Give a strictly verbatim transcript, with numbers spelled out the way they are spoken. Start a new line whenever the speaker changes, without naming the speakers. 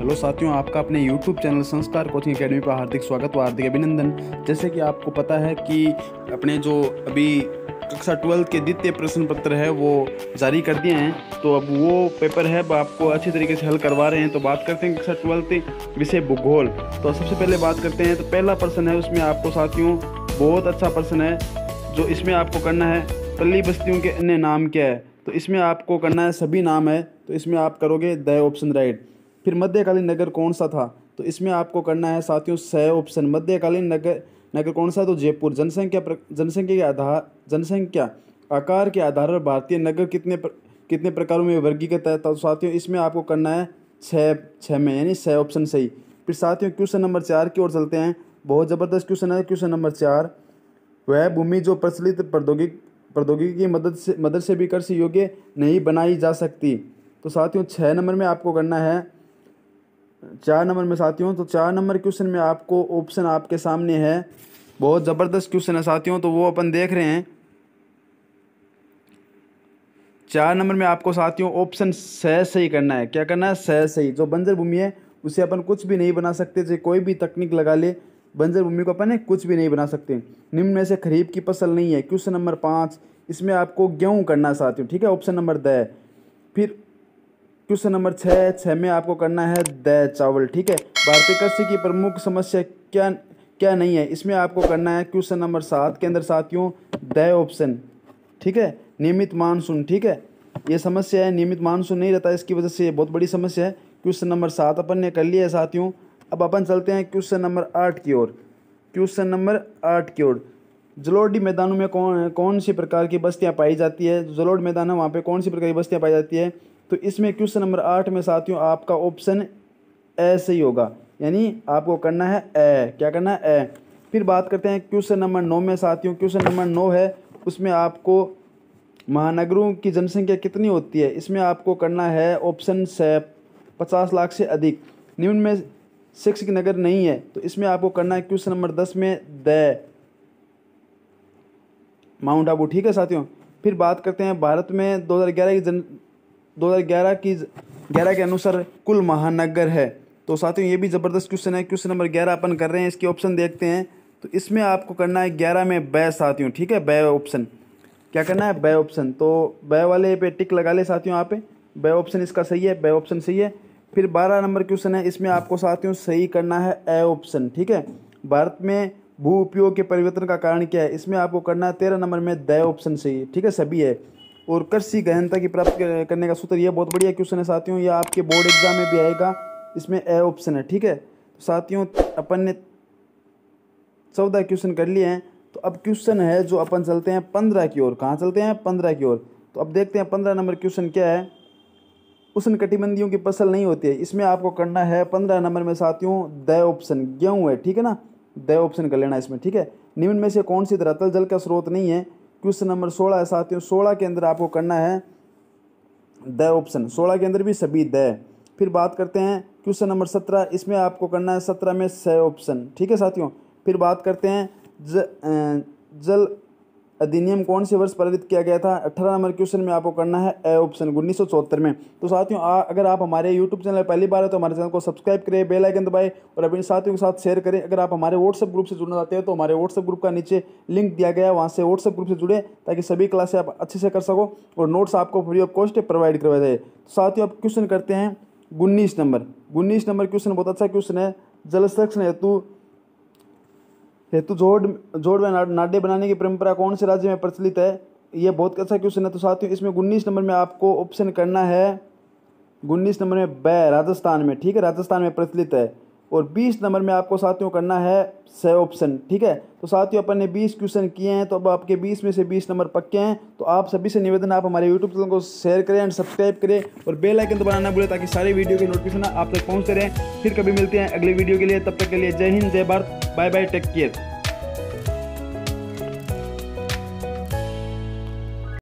Hello साथियों, आपका अपने YouTube channel Sanskar coaching academy पर हार्दिक स्वागत व हार्दिक अभिनंदन। जैसे कि आपको पता है कि अपने जो अभी कक्षा ट्वेल्थ के द्वितीय प्रश्न पत्र है वो जारी कर दिए हैं, तो अब वो पेपर है वो आपको अच्छी तरीके से हल करवा रहे हैं। तो बात करते हैं कक्षा ट्वेल्थ विषय भूगोल। तो सबसे पहले बात करते हैं, तो पहला प्रश्न है उसमें आपको साथियों बहुत अच्छा प्रश्न है, जो इसमें आपको करना है पल्ली बस्तियों के अन्य नाम क्या है। तो इसमें आपको करना है सभी नाम है, तो इसमें आप करोगे द ऑप्शन राइट। फिर मध्यकालीन नगर कौन सा था, तो इसमें आपको करना है साथियों स ऑप्शन। मध्यकालीन नगर नगर कौन सा, तो जयपुर। जनसंख्या प्र, जनसंख्या के आधार जनसंख्या आकार के आधार पर भारतीय नगर कितने प्र, कितने प्रकारों में वर्गीकृत है, तो साथियों इसमें आपको करना है छः छः में, यानी स ऑप्शन सही। फिर साथियों क्वेश्चन नंबर चार की ओर चलते हैं। बहुत ज़बरदस्त क्वेश्चन है क्वेश्चन नंबर चार। वह भूमि जो प्रचलित प्रौद्योगिक प्रौद्योगिकी की मदद से मदद से भी कृषि योग्य नहीं बनाई जा सकती। तो साथियों छः नंबर में आपको करना है चार नंबर में साथियों, तो चार नंबर क्वेश्चन में आपको ऑप्शन आपके सामने है। बहुत ज़बरदस्त क्वेश्चन है साथियों, तो वो अपन देख रहे हैं। चार नंबर में आपको साथियों ऑप्शन सह सही करना है। क्या करना है, सह सही। जो बंजर भूमि है उसे अपन कुछ भी नहीं बना सकते, चाहे कोई भी तकनीक लगा ले, बंजर भूमि को अपन कुछ भी नहीं बना सकते। निम्न में से खरीफ की फसल नहीं है, क्वेश्चन नंबर पाँच। इसमें आपको गेहूँ करना है साथियों, ठीक है, ऑप्शन नंबर द। फिर क्वेश्चन नंबर छः छः में आपको करना है द चावल, ठीक है। भारतीय कृषि की प्रमुख समस्या क्या क्या नहीं है, इसमें आपको करना है क्वेश्चन नंबर सात के अंदर साथियों द ऑप्शन, ठीक है। नियमित मानसून, ठीक है, ये समस्या है, नियमित मानसून नहीं रहता, इसकी वजह से ये बहुत बड़ी समस्या है। क्वेश्चन नंबर सात अपन ने कर लिया है साथियों। अब अपन चलते हैं क्वेश्चन नंबर आठ की ओर। क्वेश्चन नंबर आठ की ओर, जलोढ़ी मैदानों में कौन कौन सी प्रकार की बस्तियां पाई जाती है। जलोढ़ मैदान है, वहाँ पे कौन सी प्रकार की बस्तियां पाई जाती है, तो इसमें क्वेश्चन नंबर आठ में साथियों आपका ऑप्शन ए सही होगा, यानी आपको करना है ए। क्या करना है, ए। फिर बात करते हैं क्वेश्चन नंबर नौ में साथियों। क्वेश्चन नंबर नौ है, उसमें आपको महानगरों की जनसंख्या कितनी होती है, इसमें आपको करना है ऑप्शन से पचास लाख से अधिक। निम्न में शिक्षक नगर नहीं है, तो इसमें आपको करना है क्वेश्चन नंबर दस में द माउंट आबू, ठीक है साथियों। फिर बात करते हैं भारत में दो हज़ार ग्यारह की जन दो हज़ार ग्यारह की ग्यारह के अनुसार कुल महानगर है। तो साथियों ये भी ज़बरदस्त क्वेश्चन है। क्वेश्चन नंबर ग्यारह अपन कर रहे हैं, इसके ऑप्शन देखते हैं। तो इसमें आपको करना है ग्यारह में ब साथियों, ठीक है, ब ऑप्शन। क्या करना है, ब ऑप्शन। तो ब वाले पे टिक लगा ले साथियों, यहाँ पे ब ऑप्शन इसका सही है, ब ऑप्शन सही है। फिर बारह नंबर क्वेश्चन है, इसमें आपको साथियों सही करना है ए ऑप्शन, ठीक है। भारत में भू उपयोग के परिवर्तन का कारण क्या है, इसमें आपको करना है तेरह नंबर में द ऑप्शन सही, ठीक है, सभी है। और कृषि गहनता की प्राप्त करने का सूत्र, ये बहुत बढ़िया क्वेश्चन है साथियों, यह आपके बोर्ड एग्जाम में भी आएगा, इसमें ए ऑप्शन है, ठीक है। तो साथियों अपन ने चौदह क्वेश्चन कर लिए हैं। तो अब क्वेश्चन है जो अपन चलते हैं पंद्रह की ओर। कहाँ चलते हैं, पंद्रह की ओर। तो अब देखते हैं पंद्रह नंबर क्वेश्चन क्या है। उष्णकटिबंधीयों की फसल नहीं होती है, इसमें आपको करना है पंद्रह नंबर में साथियों द ऑप्शन, गेहूँ है, ठीक है ना, द ऑप्शन कर लेना इसमें, ठीक है। निम्न में से कौन सी धरातल जल का स्रोत नहीं है, क्वेश्चन नंबर सोलह है साथियों। सोलह के अंदर आपको करना है द ऑप्शन, सोलह के अंदर भी सभी द। फिर बात करते हैं क्वेश्चन नंबर सत्रह, इसमें आपको करना है सत्रह में स ऑप्शन, ठीक है साथियों। फिर बात करते हैं ज, जल अधिनियम कौन से वर्ष पारित किया गया था, अठारह नंबर क्वेश्चन में आपको करना है ए ऑप्शन, उन्नीस सौ चौहत्तर में। तो साथियों आ, अगर आप हमारे यूट्यूब चैनल पहली बार है तो हमारे चैनल को सब्सक्राइब करें, बेल आइकन दबाएं और अपने साथियों के साथ शेयर करें। अगर आप हमारे व्हाट्सएप ग्रुप से जुड़ना चाहते हैं तो हमारे व्हाट्सएप ग्रुप का नीचे लिंक दिया गया है, वहाँ से व्हाट्सएप ग्रुप से जुड़े ताकि सभी क्लासें आप अच्छे से कर सको और नोट्स आपको फ्री ऑफ कॉस्ट प्रोवाइड करवाया जाए। तो साथियों अब क्वेश्चन करते हैं उन्नीस नंबर। उन्नीस नंबर क्वेश्चन बहुत अच्छा क्वेश्चन है। जल संरक्षण हेतु हेतु जोड़ जोड़ व नाडे बनाने की परंपरा कौन से राज्य में प्रचलित है, ये बहुत अच्छा क्वेश्चन है। तो साथियों इसमें उन्नीस नंबर में आपको ऑप्शन करना है उन्नीस नंबर में ब, राजस्थान में, ठीक है, राजस्थान में प्रचलित है। और बीस नंबर में आपको साथियों करना है स ऑप्शन, ठीक है। तो साथियों अपन ने बीस क्वेश्चन किए हैं, तो अब आपके बीस में से बीस नंबर पक्के हैं। तो आप सभी से निवेदन, आप हमारे यूट्यूब चैनल को शेयर करें एंड सब्सक्राइब करें और बेल आइकन दबाना ना भूलें ताकि सारी वीडियो के नोटिफिकेशन आप तक पहुंचते रहें। फिर कभी मिलते हैं अगले वीडियो के लिए, तब तक के लिए जय हिंद, जय Bharat, bye bye, take care.